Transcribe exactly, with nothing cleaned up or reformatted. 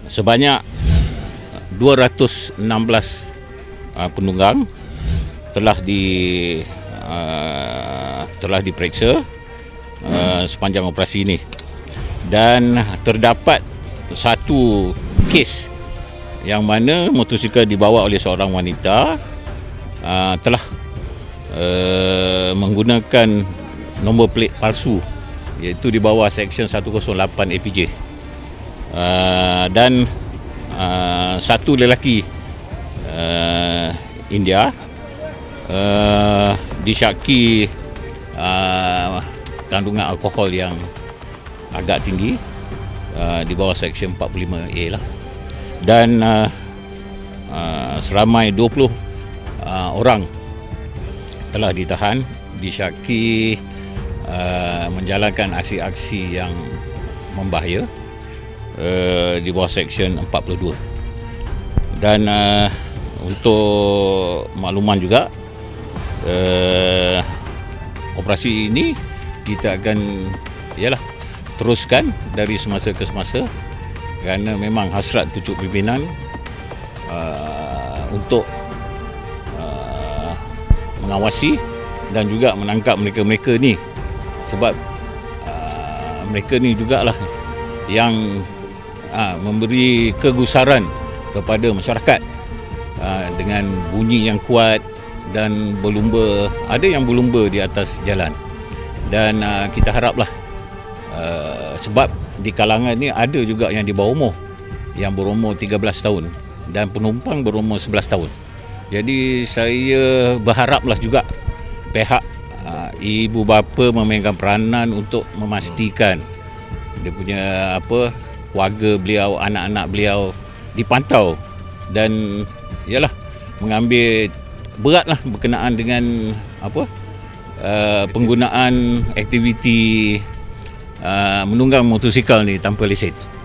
sebanyak dua ratus enam belas uh, penunggang telah di uh, telah diperiksa uh, sepanjang operasi ini, dan terdapat satu kes yang mana motosikal dibawa oleh seorang wanita uh, telah uh, menggunakan nombor plate palsu, iaitu di bawah Seksyen seratus lapan A P J, uh, dan uh, satu lelaki uh, India uh, disyaki uh, kandungan alkohol yang agak tinggi, uh, di bawah Seksyen empat puluh lima A lah, dan uh, uh, seramai dua puluh uh, orang telah ditahan disyaki Uh, menjalankan aksi-aksi yang membahaya uh, di bawah Seksyen empat puluh dua. Dan uh, untuk makluman juga, uh, operasi ini kita akan ialah teruskan dari semasa ke semasa, kerana memang hasrat pucuk pimpinan uh, untuk uh, mengawasi dan juga menangkap mereka-mereka ni. Sebab uh, mereka ni jugalah yang uh, memberi kegusaran kepada masyarakat uh, dengan bunyi yang kuat dan berlumba, ada yang berlumba di atas jalan. Dan uh, kita haraplah, uh, sebab di kalangan ni ada juga yang di bawah umur, yang berumur tiga belas tahun, dan penumpang berumur sebelas tahun. Jadi saya berharaplah juga pihak Uh, ibu bapa memegang peranan untuk memastikan dia punya apa keluarga beliau, anak-anak beliau dipantau, dan ialah mengambil beratlah berkenaan dengan apa uh, penggunaan aktiviti uh, menunggang motosikal ni tanpa lesen.